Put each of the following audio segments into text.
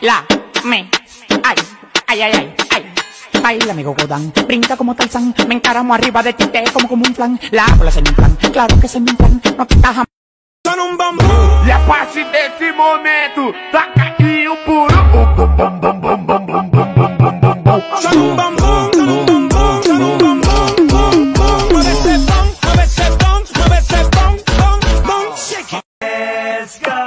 baila, me, ay, ay, ay, ay, ay. Baila, mi gogodán, brinca como Tarzán, me encaramo arriba de ti, te como un flan. La bola se me inflan, claro que se me inflan, no te cajas. Só num bambu. E a partir desse momento, taca aí o puro. Só num bambu. Let's go.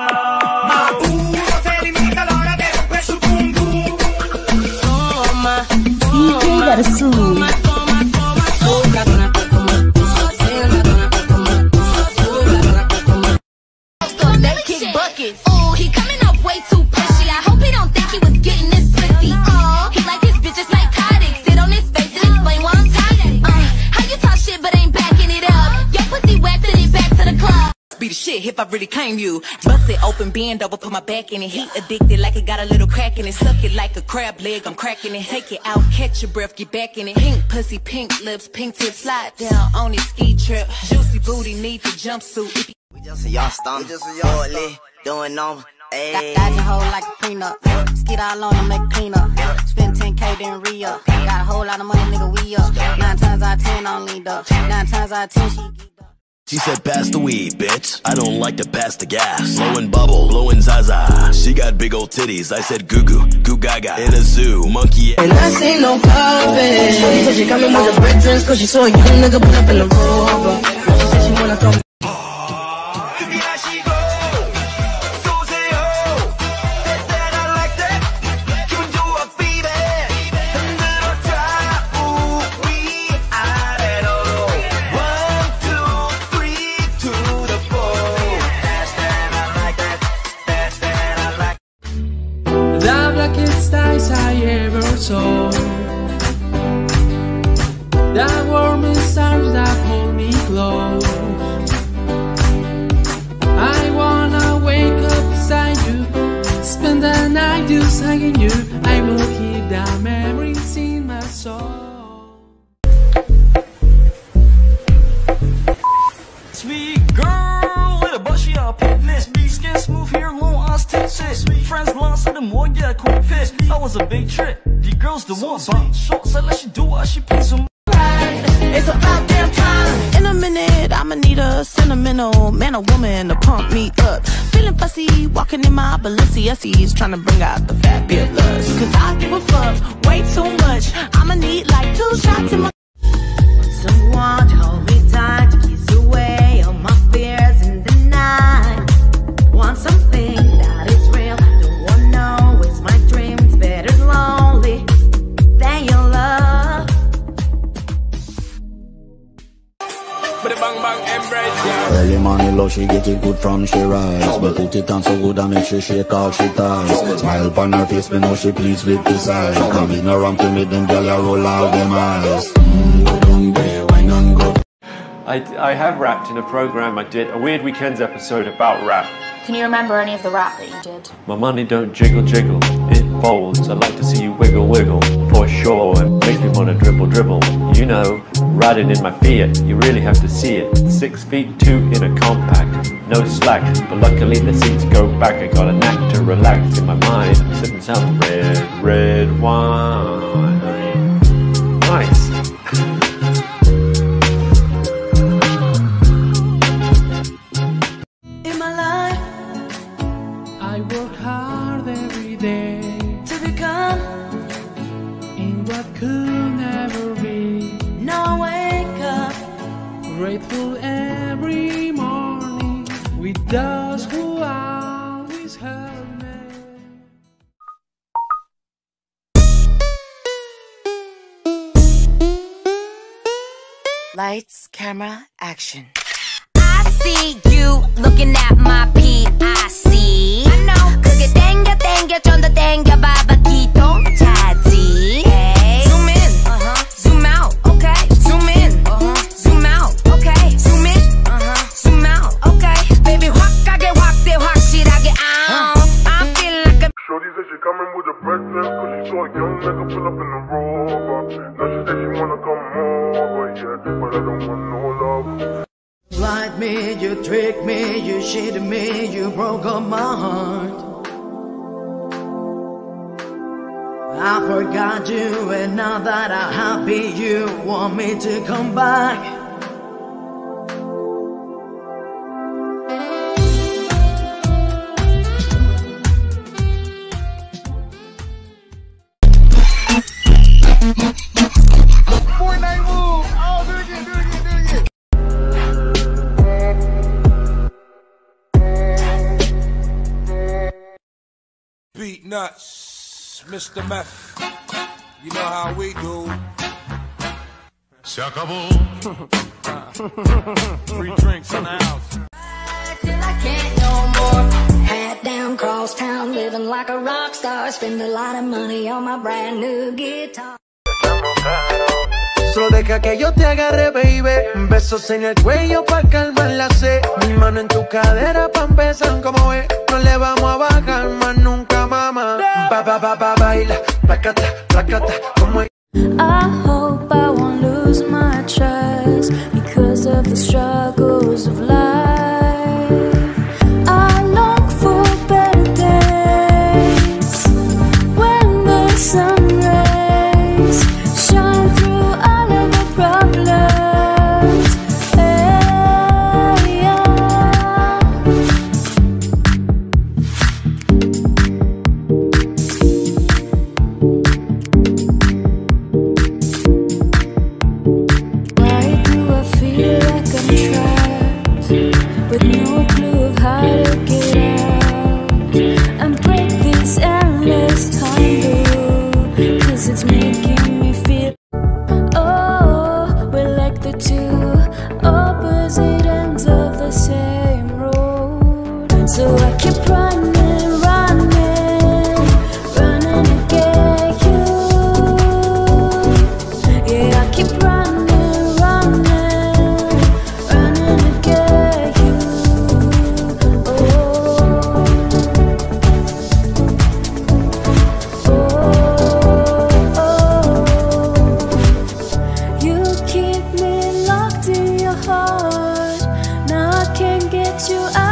Oh, he coming up way too pushy. I hope he don't think he was getting this pussy. He like his bitches psychotic. Sit on his face and explain why I'm toxic. How you talk shit but ain't backing it up? Your pussy wet, send it back to the club. Be the shit if I really claim you. Bust it open, bend over, put my back in it. Heat addicted like it got a little crack in it. Suck it like a crab leg, I'm cracking it. Take it out, catch your breath, get back in it. Pink pussy, pink lips, pink tips, slide down on his ski trip. Juicy booty, need the jumpsuit. We just a y'all stomach, forwardly, doing on, ayy. Dodge your hoe like a prenup. Skid all on them, make a clean up. Spend 10K, then re-up. Got a whole lot of money, nigga, we up. 9 times out of 10, I don't lead up. 9 times out of 10, she geeked up. She said, pass the weed, bitch. I don't like to pass the gas. Blowing bubble, blowing Zaza. She got big old titties. I said, goo goo, goo gaga. In a zoo, monkey. And I see no coffin. Shorty said she coming with the red dress, cause she saw a young nigga pull up in the Rover. She said she wanna come. The blackest eyes I ever saw, the warmest arms that hold me close. I wanna wake up beside you, spend the night just hugging you. I will keep the memories in my soul. Sweet girl, little butt, she a piglet. Skin smooth hair, long ass tits. Friends blonde, so the more get a quick fit. That was a big trick. The girls the one, but short, so let she do what she please. It's about damn time. In a minute, I'ma need a sentimental man or woman to pump me up. Feeling fussy, walking in my Balenciennes, trying to bring out the fabulous. Cause I give a fuck way too much. I'ma need like 2 shots in my. Someone to hold me tight, to kiss away all my fears in the night. Want something that is real, don't wanna know it's my dream. It's better lonely than your love. But the bang bang embrace, yeah. Early morning love, she get it good from she rise. But put it on so good I make she shake all she ties. Smile upon her face, me know she pleased with this eyes. Coming around to me, them girl I roll out them eyes. Go down there, wine and go. I have rapped in a program I did, a Weird Weekends episode about rap. Can you remember any of the rap that you did? My money don't jiggle jiggle, it folds. I like to see you wiggle wiggle, for sure. It makes me wanna dribble dribble. You know, riding in my Fiat, you really have to see it. 6'2" in a compact, no slack. But luckily the seats go back. I got a knack to relax in my mind. I'm sipping some red wine. Nice. I work hard every day To become in what could never be. no wake up. Grateful every morning with those who always help me. Lights, camera, action. I see you looking at my PIC. I know. 그게 땡겨 좀 더 땡겨 봐봐 기도 차지. Zoom in, zoom out, okay. Zoom in, zoom out, okay. Zoom in, zoom out, okay. Baby 확 가게 확대 확실하게 I feel like a. Shorty said she coming with a red dress, cause she saw a young nigga pull up in the Rover. Now she said she wanna come over, yeah, but I don't want no love. Lied me, you tricked me, you cheated me, you broke up my heart. I forgot you, and now that I'm happy, you want me to come back. Beat nuts, Mr. Meth. You know how we do. Se acabó. Free drinks in the house. Till I can't no more. Hat down, cross town, living like a rock star. Spend a lot of money on my brand new guitar. Solo deja que yo te agarre, baby. Besos en el cuello pa' calmar la sed. Mi mano en tu cadera pa' empezar, como ves. No le vamos a bajar más nunca, mamá. Baila, placata, placata, como es. I hope I won't lose my trust because of the struggles of life. I long for better days when the sun rays shine through all of the problems. Hey, yeah. Why do I feel like I'm trapped with no clue of how to get out and break this endless time loop? 'Cause it's making me feel, oh, we're like the two opposite ends of the same road. So I keep running, running, running to get you. Yeah, I keep running, running, running to get you. You keep me locked in your heart. Now I can't get you out.